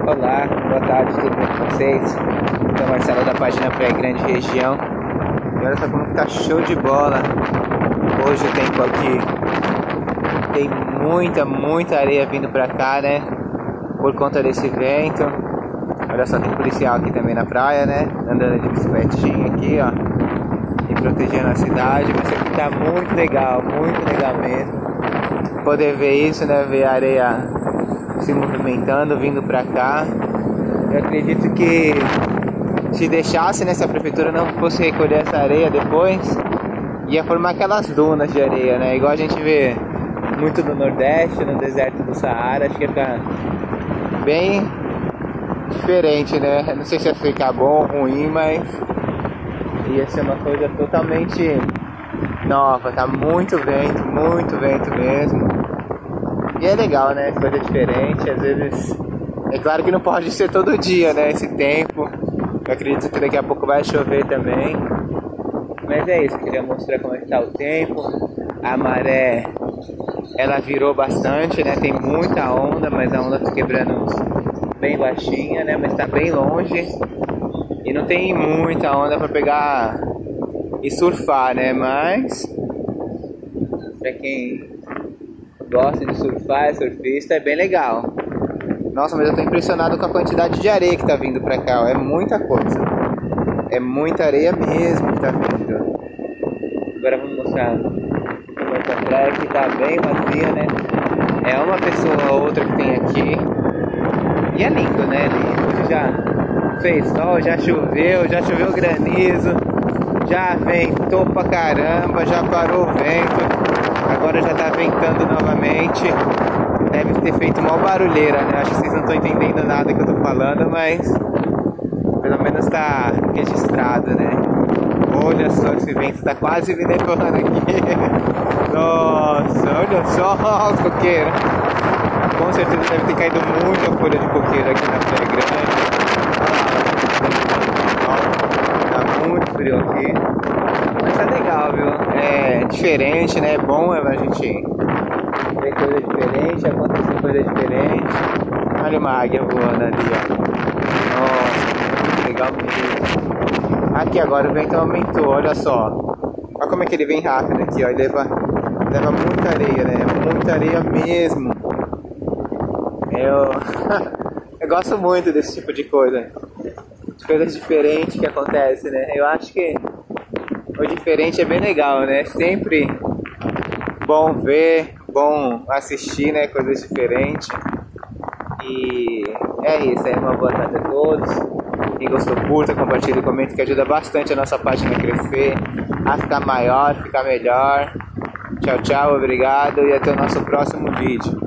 Olá, boa tarde, tudo bem com vocês? Sou Marcelo da página Praia Grande Região. E olha só como que tá show de bola hoje o tempo aqui. Tem muita areia vindo pra cá, né? Por conta desse vento. Olha só, tem policial aqui também na praia, né? Andando de bicicletinha aqui, ó. E protegendo a cidade. Mas isso aqui tá muito legal mesmo. Poder ver isso, né? Ver a areia se movimentando, vindo pra cá. Eu acredito que se deixasse, né, se a prefeitura não fosse recolher essa areia depois, ia formar aquelas dunas de areia, né? Igual a gente vê muito no Nordeste, no deserto do Saara. Acho que ia ficar bem diferente, né? Não sei se ia ficar bom ou ruim, mas ia ser uma coisa totalmente nova. Tá muito vento mesmo. E é legal, né? Coisa diferente, às vezes. É claro que não pode ser todo dia, né? Esse tempo. Eu acredito que daqui a pouco vai chover também. Mas é isso, eu queria mostrar como é que tá o tempo. A maré, ela virou bastante, né? Tem muita onda, mas a onda tá quebrando bem baixinha, né? Mas tá bem longe. E não tem muita onda pra pegar e surfar, né? Mas pra quem gosta de surfar, é surfista, é bem legal. Nossa, mas eu tô impressionado com a quantidade de areia que tá vindo pra cá, ó. É muita coisa. É muita areia mesmo que tá vindo. Agora vamos mostrar uma outra praia que tá bem vazia, né? É uma pessoa ou outra que tem aqui. E é lindo, né? Lindo. Já fez sol, já choveu granizo, já ventou pra caramba, já parou o vento. Agora já tá ventando novamente. Deve ter feito uma barulheira, né? Acho que vocês não estão entendendo nada que eu tô falando, mas pelo menos tá registrado, né? Olha só, esse vento tá quase me levando aqui. Nossa, olha só os coqueiros. Com certeza deve ter caído muita folha de coqueiro aqui na Praia Grande. Tá muito frio aqui. Mas tá legal, viu? É diferente, né? É bom a gente ver coisa diferente, acontecer coisa diferente. Olha uma águia voando ali, ó. Nossa, legal mesmo. Aqui agora o vento aumentou, olha só. Olha como é que ele vem rápido aqui, ó. Ele leva muita areia, né? Muita areia mesmo. Eu gosto muito desse tipo de coisa. De coisas diferentes que acontecem, né? Eu acho que o diferente é bem legal, né? Sempre bom ver, bom assistir, né? Coisas diferentes. E é isso, uma boa tarde a todos. Quem gostou, curta, compartilha e comenta, que ajuda bastante a nossa página a crescer, a ficar maior, ficar melhor. Tchau, tchau, obrigado e até o nosso próximo vídeo.